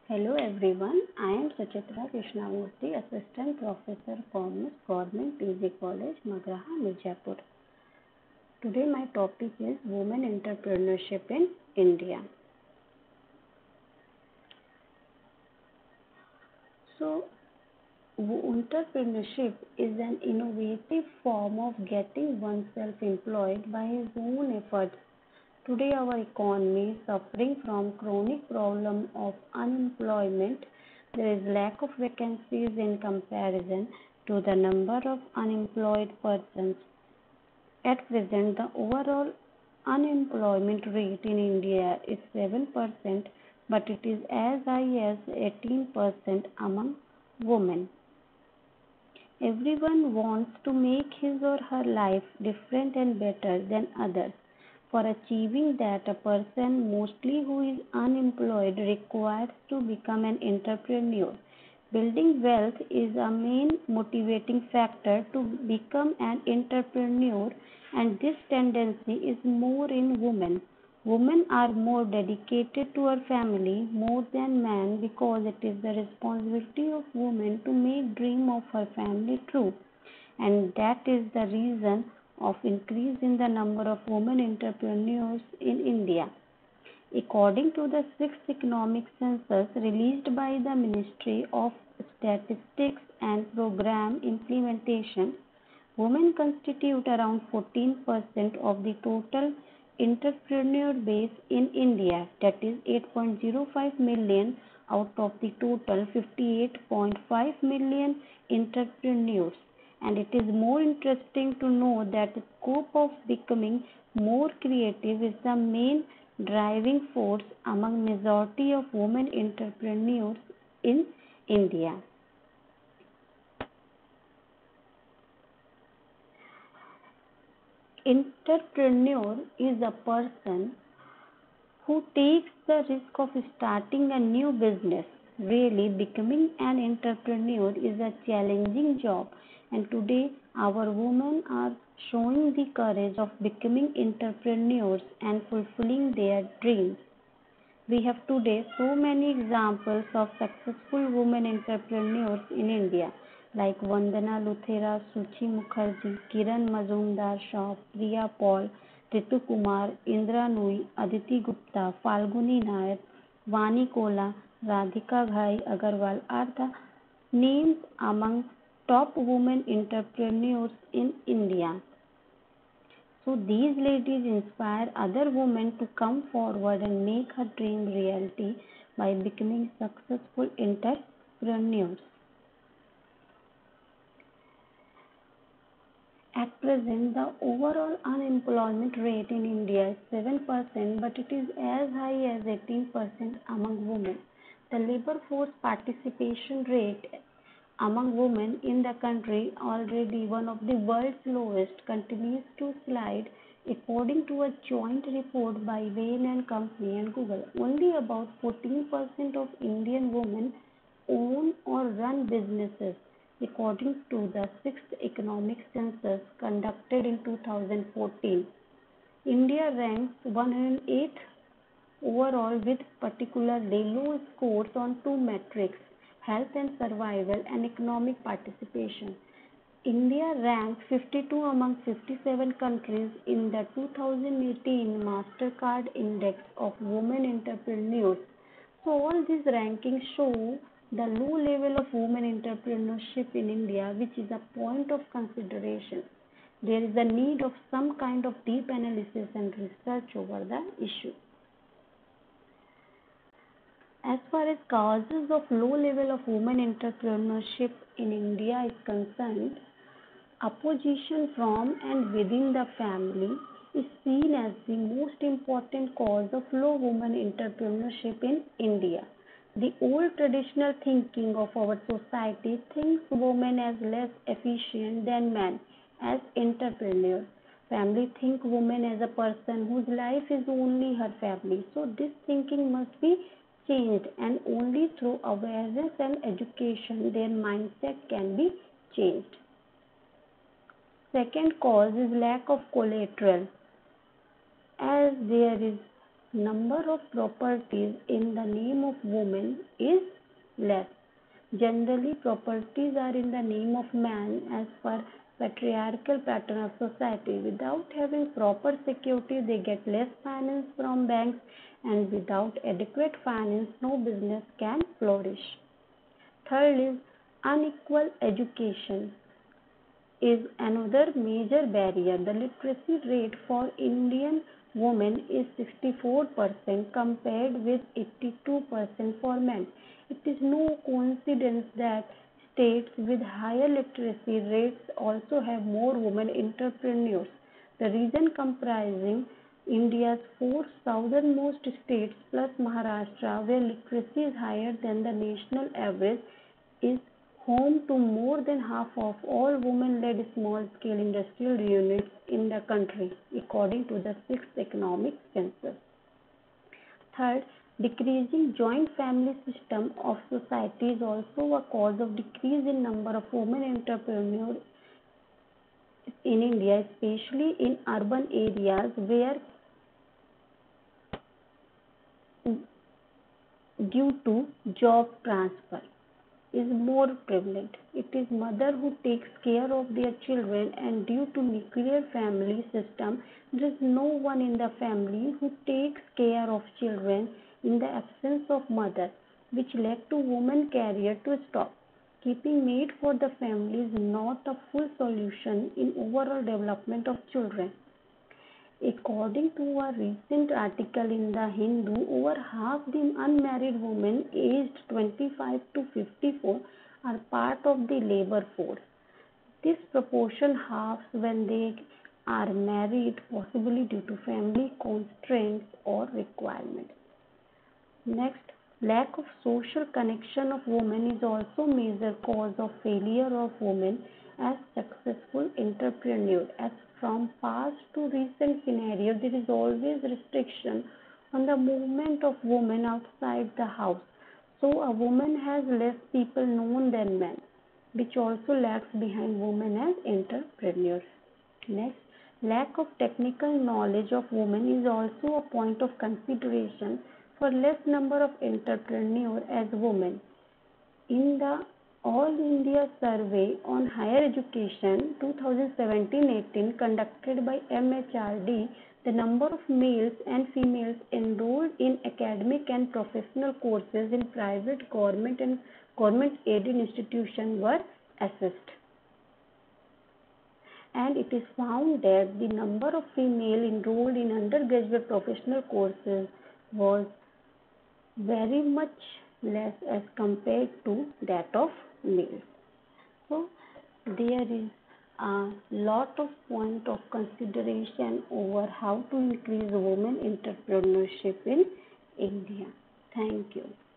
Hello everyone, I am Suchitra Krishnamurthy, Assistant Professor Commerce, Government PG College, Magraha, Mirzapur. Today my topic is Women Entrepreneurship in India. So, entrepreneurship is an innovative form of getting oneself employed by his own efforts. Today our economy is suffering from chronic problem of unemployment. There is lack of vacancies in comparison to the number of unemployed persons. At present, the overall unemployment rate in India is 7%, but it is as high as 18% among women. Everyone wants to make his or her life different and better than others. For achieving that, a person, mostly who is unemployed, requires to become an entrepreneur. Building wealth is a main motivating factor to become an entrepreneur, and this tendency is more in women. Women are more dedicated to her family more than men because it is the responsibility of women to make dream of her family true, and that is the reason of increase in the number of women entrepreneurs in India. According to the sixth economic census released by the Ministry of Statistics and Program Implementation, women constitute around 14% of the total entrepreneur base in India, that is 8.05 million out of the total 58.5 million entrepreneurs. And it is more interesting to know that the scope of becoming more creative is the main driving force among majority of women entrepreneurs in India. Entrepreneur is a person who takes the risk of starting a new business. Really, becoming an entrepreneur is a challenging job, and today our women are showing the courage of becoming entrepreneurs and fulfilling their dreams. We have today so many examples of successful women entrepreneurs in India like Vandana Luthera, Suchi Mukherjee, Kiran Mazumdar-Shaw, Priya Paul, Ritu Kumar, Indra Nui, Aditi Gupta, Falguni Nair, Vani Kola, Radhika Ghai Agarwal are the names among top women entrepreneurs in India. So these ladies inspire other women to come forward and make her dream reality by becoming successful entrepreneurs. At present, the overall unemployment rate in India is 7%, but it is as high as 18% among women. The labor force participation rate among women in the country, already one of the world's lowest, continues to slide. According to a joint report by Bain and Company and Google, only about 14% of Indian women own or run businesses, according to the sixth economic census conducted in 2014. India ranks 108th overall with particularly low scores on two metrics: health and survival and economic participation. India ranked 52 among 57 countries in the 2018 Mastercard Index of Women Entrepreneurs. So all these rankings show the low level of women entrepreneurship in India, which is a point of consideration. There is a need of some kind of deep analysis and research over the issue. As far as causes of low level of women entrepreneurship in India is concerned, opposition from and within the family is seen as the most important cause of low women entrepreneurship in India. The old traditional thinking of our society thinks women as less efficient than men as entrepreneurs. Family think women as a person whose life is only her family. So this thinking must be changed, and only through awareness and education their mindset can be changed. Second cause is lack of collateral. As there is Number of properties in the name of women is less. Generally, properties are in the name of man as per patriarchal pattern of society. Without having proper security, they get less finance from banks, and without adequate finance, no business can flourish. Third is unequal education is another major barrier. The literacy rate for Indian women is 64% compared with 82% for men. It is no coincidence that states with higher literacy rates also have more women entrepreneurs. The region comprising India's four southernmost states plus Maharashtra, where literacy is higher than the national average, is home to more than half of all women-led small-scale industrial units in the country, according to the 6th Economic Census. Third, decreasing joint family system of society is also a cause of decrease in number of women entrepreneurs in India, especially in urban areas where due to job transfer is more prevalent. It is mother who takes care of their children, and due to nuclear family system, there is no one in the family who takes care of children in the absence of mother, which led to woman career to stop. Keeping maid for the family is not a full solution in overall development of children. According to a recent article in the Hindu, over half the unmarried women aged 25 to 54 are part of the labor force. This proportion halves when they are married, possibly due to family constraints or requirements. Next, lack of social connection of women is also a major cause of failure of women as successful entrepreneurs. As from past to recent scenario, there is always restriction on the movement of women outside the house. So a woman has less people known than men, which also lags behind women as entrepreneurs. Next, lack of technical knowledge of women is also a point of consideration for less number of entrepreneurs as women. In the All India Survey on Higher Education 2017-18 conducted by MHRD, the number of males and females enrolled in academic and professional courses in private, government and government-aided institutions were assessed. And it is found that the number of female enrolled in undergraduate professional courses was very much less as compared to that of males. So there is a lot of point of consideration over how to increase women entrepreneurship in India. Thank you.